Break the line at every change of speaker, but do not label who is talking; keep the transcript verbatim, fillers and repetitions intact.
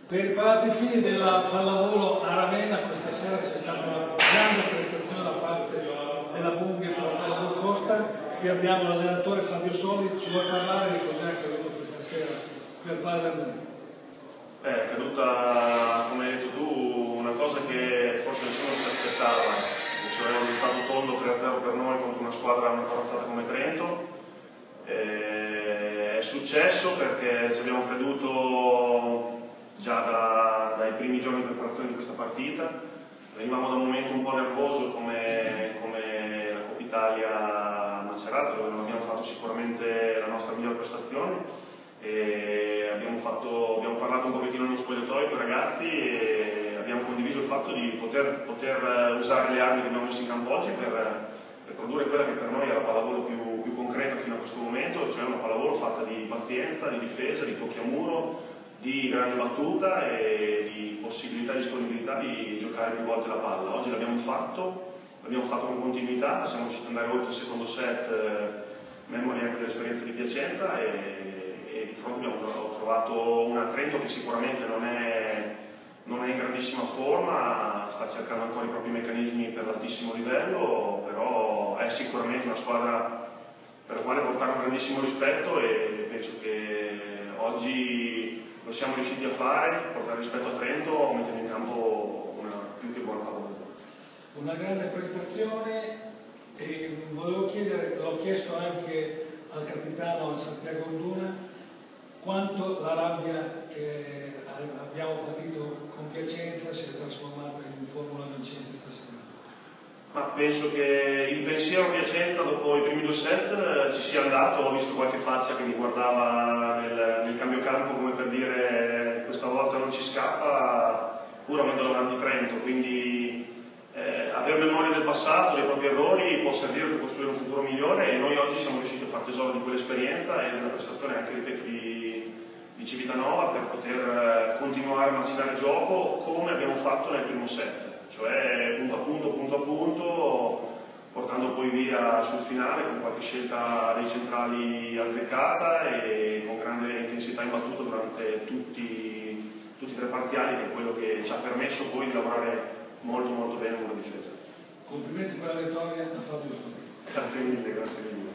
Per i palati fini della pallavolo a Ravenna questa sera c'è stata una grande prestazione da parte della Bunghia per la pallavolo Costa. Qui abbiamo l'allenatore Fabio Soli, ci vuoi parlare di cos'è accaduto questa sera qui al Palermo?
È accaduta, come hai detto tu, una cosa che forse nessuno si aspettava, cioè un risultato tondo tre a zero per noi contro una squadra una corazzata come Trento. E è successo perché ci abbiamo creduto già da, dai primi giorni di preparazione di questa partita. Venivamo da un momento un po' nervoso come, come la Coppa Italia Macerata, dove non abbiamo fatto sicuramente la nostra migliore prestazione. E abbiamo, fatto, abbiamo parlato un pochettino nello spogliatoio con i ragazzi e abbiamo condiviso il fatto di poter, poter usare le armi che abbiamo messo in campo oggi per, per produrre quella che per noi è la pallavolo più, più concreta fino a questo momento, cioè una pallavolo fatta di pazienza, di difesa, di tocchi a muro, di grande battuta e di possibilità e disponibilità di giocare più volte la palla. Oggi l'abbiamo fatto, l'abbiamo fatto con continuità, siamo riusciti ad andare oltre il secondo set, memoria anche dell'esperienza di Piacenza, e e di fronte abbiamo trovato una Trento che sicuramente non è, non è in grandissima forma, sta cercando ancora i propri meccanismi per l'altissimo livello, però è sicuramente una squadra per la quale portare un grandissimo rispetto e penso che oggi lo siamo riusciti a fare, portare rispetto a Trento mettendo in campo una più che buona pallavolo.
Una grande prestazione e volevo chiedere, l'ho chiesto anche al capitano, a Santiago Orduna, quanto la rabbia che abbiamo patito con Piacenza si è trasformata in formula vincente stasera.
Ma penso che il pensiero a Piacenza dopo i primi due set ci sia andato, ho visto qualche faccia che mi guardava nel, nel cambio campo come per dire questa volta non ci scappa, pur avendo davanti Trento, quindi eh, avere memoria del passato, dei propri errori può servire per costruire un futuro migliore e noi oggi siamo riusciti a far tesoro di quell'esperienza e della prestazione anche, ripeto, di di Civitanova per poter continuare a macinare il gioco come abbiamo fatto nel primo set, cioè punto a punto, punto a punto, portando poi via sul finale con qualche scelta dei centrali azzeccata e con grande intensità in battuta durante tutti, tutti i tre parziali, che è quello che ci ha permesso poi di lavorare molto molto bene con la difesa.
Complimenti per la vittoria a Fabio Soli.
Grazie mille, grazie mille.